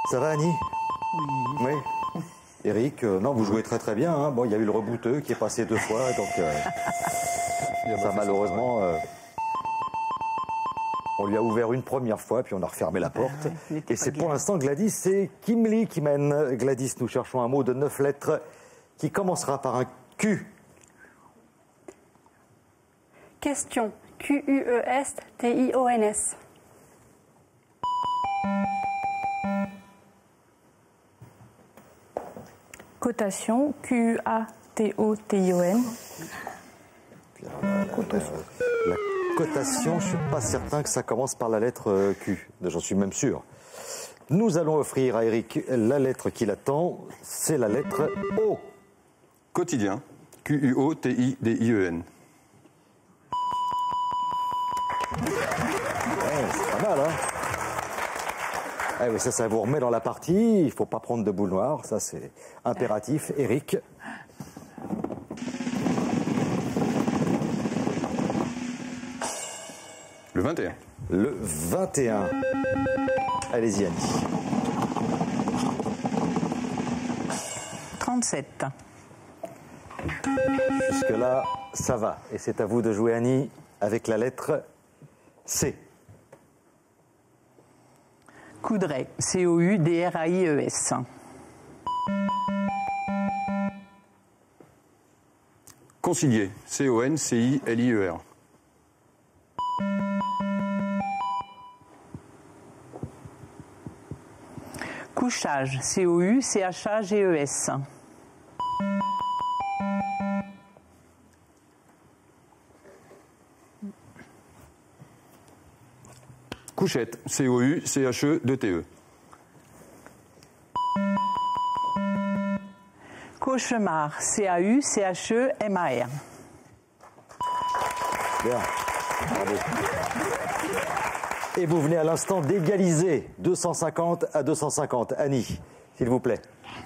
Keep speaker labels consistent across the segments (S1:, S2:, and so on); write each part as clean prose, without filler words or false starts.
S1: Ça va, Annie? Oui. Eric, non, vous jouez très très bien. Hein. Bon, il y a eu le rebouteux qui est passé 2 fois, donc ça malheureusement, on lui a ouvert une première fois, puis on a refermé la porte. Et c'est pour l'instant Gladys, c'est Kim Lee qui mène. Gladys, nous cherchons un mot de 9 lettres qui commencera par un Q.
S2: Question. Q-U-E-S-T-I-O-N-S.
S3: Cotation. Q-U-A-T-O-T-I-O-N.
S1: La cotation, je ne suis pas certain que ça commence par la lettre Q. J'en suis même sûr. Nous allons offrir à Eric la lettre qui l'attend. C'est la lettre O.
S4: Quotidien. Q-U-O-T-I-D-I-E-N.
S1: C'est pas mal, hein? Eh oui, ça vous remet dans la partie. Il ne faut pas prendre de boule noire. Ça, c'est impératif. Eric.
S4: Le 21.
S1: Le 21. Allez-y, Annie.
S3: 37.
S1: Jusque-là, ça va. Et c'est à vous de jouer, Annie, avec la lettre C.
S3: Coudray. C-O-U-D-R-A-I-E-S.
S4: Concilier. C-O-N-C-I-L-I-E-R.
S3: Couchage. C-O-U-C-H-A-G-E-S.
S4: Couchette. C-O-U-C-H-E-2-T-E.
S3: Cauchemar. C-A-U-C-H-E-M-A-R.
S1: Bien. Bravo. Et vous venez à l'instant d'égaliser 250 à 250. Annie, s'il vous plaît.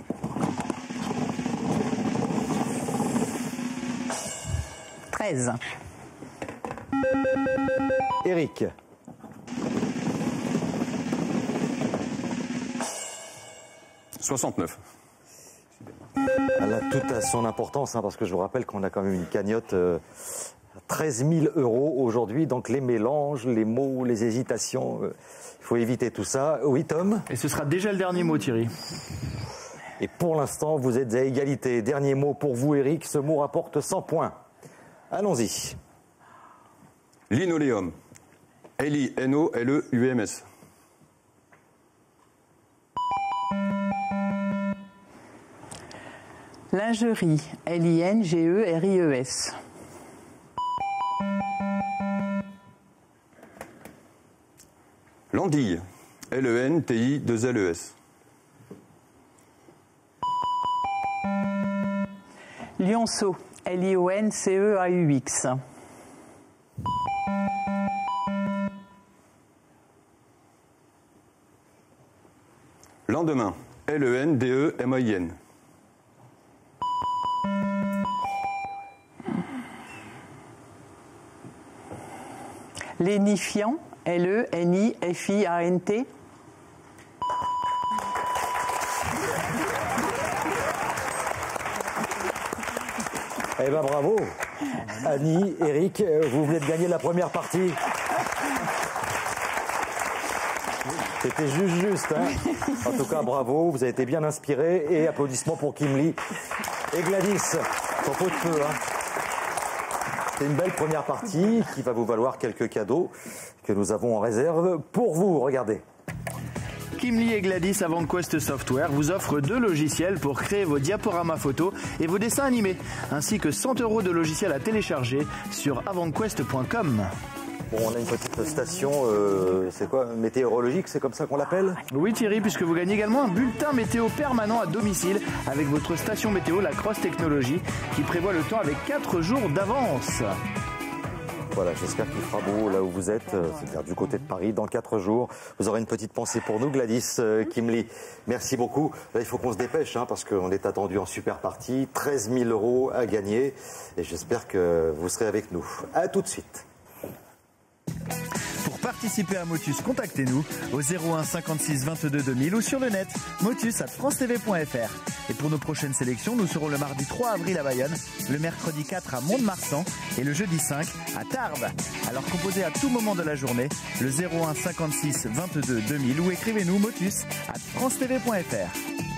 S1: «
S3: 13.
S1: Eric.
S4: « 69. »
S1: Elle a tout à son importance, hein, parce que je vous rappelle qu'on a quand même une cagnotte 13 000 € aujourd'hui. Donc les mélanges, les mots, les hésitations, il faut éviter tout ça. Oui, Tom?
S5: Et ce sera déjà le dernier mot, Thierry.
S1: Et pour l'instant, vous êtes à égalité. Dernier mot pour vous, Eric. Ce mot rapporte 100 points. Allons-y.
S4: Linoléum. L-I-N-O-L-E-U-M-S.
S3: Lingerie. L-I-N-G-E-R-I-E-S.
S4: Lentille. L-E-N-T-I-2-L-E-S.
S3: Lionceau. L-I-O-N-C-E-A-U-X.
S4: Lendemain. L-E-N-D-E-M-A-I-N.
S3: Lénifiant. L-E-N-I-F-I-A-N-T.
S1: Eh bien, bravo. Annie, Eric, vous venez de gagner la première partie. C'était juste. Hein. En tout cas, bravo. Vous avez été bien inspirés. Et applaudissements pour Kim Lee et Gladys. Sans faute de peu. Hein. C'est une belle première partie qui va vous valoir quelques cadeaux que nous avons en réserve pour vous. Regardez.
S5: Kim Lee et Gladys Avant Quest Software vous offrent 2 logiciels pour créer vos diaporamas photos et vos dessins animés, ainsi que 100 € de logiciels à télécharger sur avantquest.com.
S1: Bon, on a une petite station, c'est quoi, météorologique, c'est comme ça qu'on l'appelle?
S5: Oui Thierry, puisque vous gagnez également un bulletin météo permanent à domicile avec votre station météo, la Cross Technology, qui prévoit le temps avec 4 jours d'avance.
S1: Voilà, j'espère qu'il fera beau là où vous êtes, c'est-à-dire du côté de Paris, dans 4 jours. Vous aurez une petite pensée pour nous, Gladys, Kim Lee. Merci beaucoup. Là, il faut qu'on se dépêche, hein, parce qu'on est attendu en super partie. 13 000 € à gagner. Et j'espère que vous serez avec nous. À tout de suite.
S5: Pour participer à Motus, contactez-nous au 01 56 22 2000 ou sur le net motus@francetv.fr. Et pour nos prochaines sélections, nous serons le mardi 3 avril à Bayonne, le mercredi 4 à Mont-de-Marsan et le jeudi 5 à Tarbes. Alors composez à tout moment de la journée le 01 56 22 2000 ou écrivez-nous motus@francetv.fr.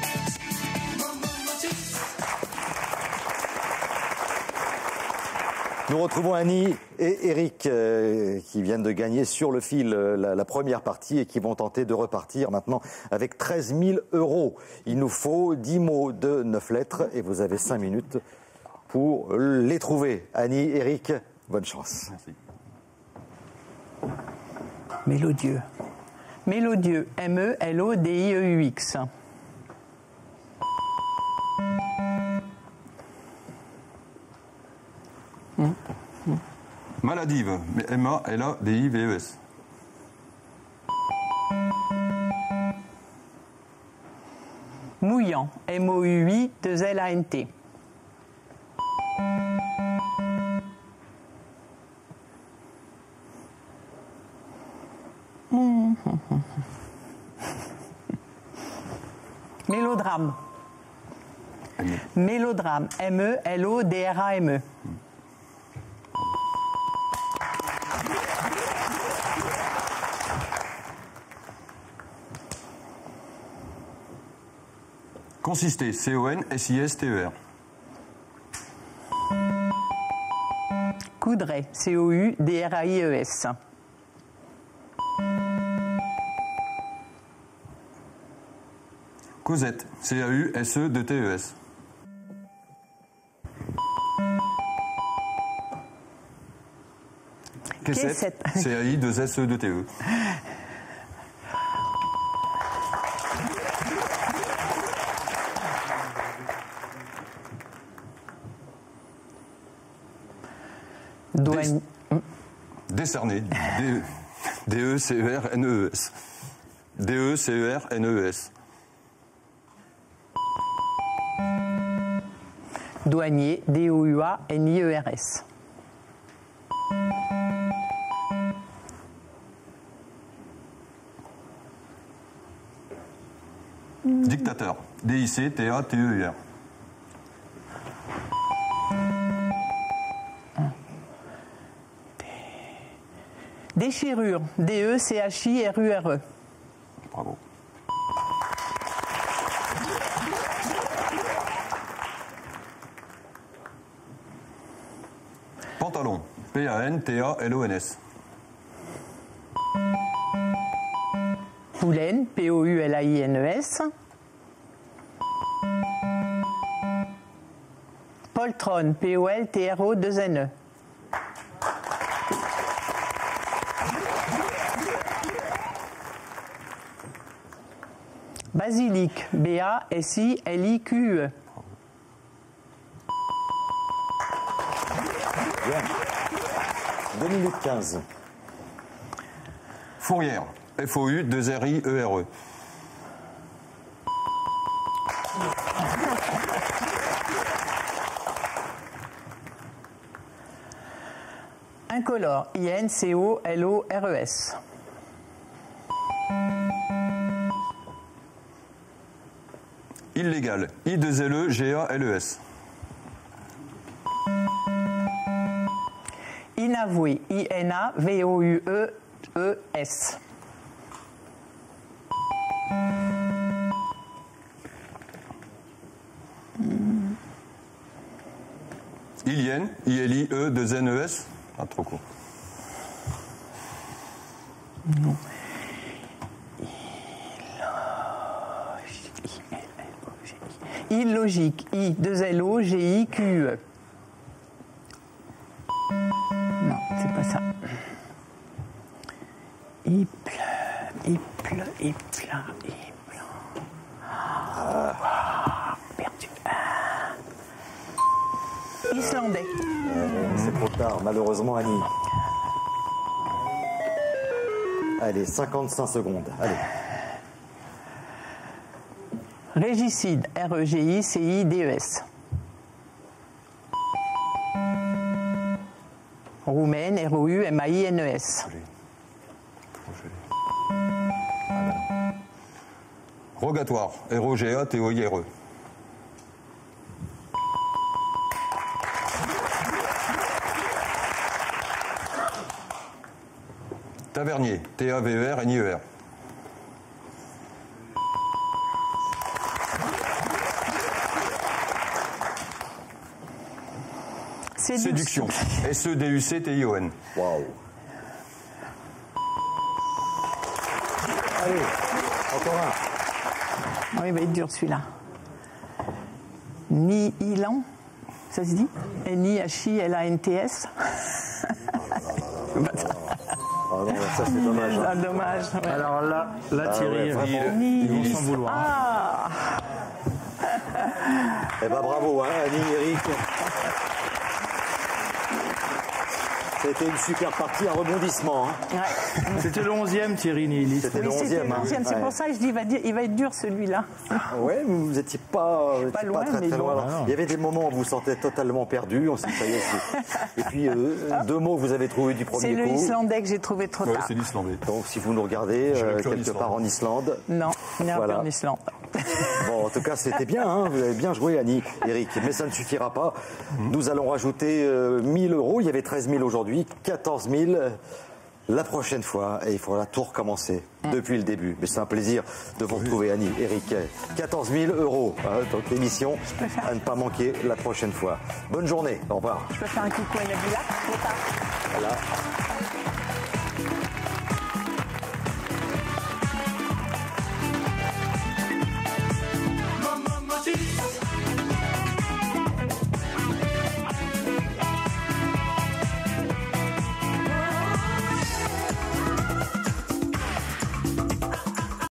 S1: Nous retrouvons Annie et Eric qui viennent de gagner sur le fil la première partie et qui vont tenter de repartir maintenant avec 13 000 €. Il nous faut 10 mots de 9 lettres et vous avez 5 minutes pour les trouver. Annie, Eric, bonne chance.
S4: Merci.
S3: Mélodieux. Mélodieux. M-E-L-O-D-I-E-U-X.
S4: Maladive, M-A-L-A-D-I-V-E-S.
S3: Mouillant. M-O-U-I-2-L-A-N-T. Mélodrame. Mélodrame. M-E-L-O-D-R-A-M-E.
S4: Consister, C-O-N-S-I-S-T-E-R.
S3: Coudray. C-O-U-D-R-A-I-E-S.
S4: Causette, C-A-U-S-E-T-E-S. Caissette, C-A-I-2-S-E-T-E.
S3: Douane.
S4: Décerné, D-E-C-E-R-N-E-S. D-E-C-E-R-N-E-S.
S3: Douanier. D-O-U-A-N-I-E-R-S.
S4: Dictateur, D-I-C-T-A-T-E-U-R.
S3: Déchirure. D-E-C-H-I-R-U-R-E.
S4: Bravo. Pantalon, P-A-N-T-A-L-O-N-S.
S3: Poulaine. P-O-U-L-A-I-N-E-S. Poltronne. P-O-L-T-R-O-2-N-E. Basilic. B-A-S-I-L-I-Q-E.
S1: Bien. 2 minutes 15.
S4: Fourrière, F-O-U-2-R-I-E-R-E.
S3: Incolore. I-N-C-O-L-O-R-E-S.
S4: Illégal, I-2-L-E-G-A-L-E-S.
S3: Inavoué. I-N-A-V-O-U-E-E-S.
S4: Ilienne, I-L-I-E-2-N-E-S. Ah, trop court.
S3: Non. Illogique. I-2-L-O-G-I-Q-E. Non, c'est pas ça. Il pleut. Perdu. Islandais.
S1: C'est trop tard, malheureusement, Annie. Allez, 55 secondes. Allez.
S3: Régicide. R-E-G-I-C-I-D-E-S. Roumaine. R-O-U-M-A-I-N-E-S.
S4: Rogatoire. R-O-G-A-T-O-I-R-E. Tavernier. T-A-V-E-R-N-I-E-R. Séduction. S-E-D-U-C-T-I-O-N.
S1: Waouh. Allez, encore un.
S3: Oh, il va être dur celui-là. Nihilan, ça se dit N-I-H-I-L-A-N-T-S.
S1: Ah non, ça c'est dommage.
S3: Ah, dommage. Ouais.
S5: Alors là Thierry,
S1: ouais, vraiment.
S5: ils vont s'en vouloir.
S3: Ah,
S1: Eh ben bravo, hein, Annie, Eric. C'était une super partie, un rebondissement. Hein.
S3: ouais.
S5: C'était le 11e Thierry Nihiliste.
S1: C'était le
S3: Oui, c'était
S1: 11e.
S3: le 11e, c'est pour ça que je dis il va être dur celui-là.
S1: Ouais, mais vous n'étiez pas,
S3: loin,
S1: très
S3: mais
S1: très
S3: bon.
S1: loin.
S5: Ah non.
S1: Il y avait des moments où vous vous sentez totalement perdu. On s'est dit, ça y est, et puis deux mots que vous avez trouvé du premier
S3: C'est le
S1: coup.
S3: islandais que j'ai trouvé trop
S4: Ouais,
S3: tard.
S4: c'est l'islandais.
S1: Donc si vous nous regardez
S4: Je l'ai fait en
S1: quelque
S4: Islande.
S1: part en Islande.
S3: Non, il n'est
S1: Voilà.
S3: pas en Islande.
S1: Bon, en tout cas, c'était bien, hein, vous avez bien joué, Annie, Eric. Mais ça ne suffira pas. Nous allons rajouter 1000 euros. Il y avait 13 000 aujourd'hui, 14 000 la prochaine fois. Et il faudra tout recommencer depuis le début. Mais c'est un plaisir de vous retrouver, Annie, Eric. 14 000 euros. Hein, donc l'émission à ne pas manquer la prochaine fois. Bonne journée. Au revoir.
S3: Je peux faire un coucou à Nabila?
S1: Voilà.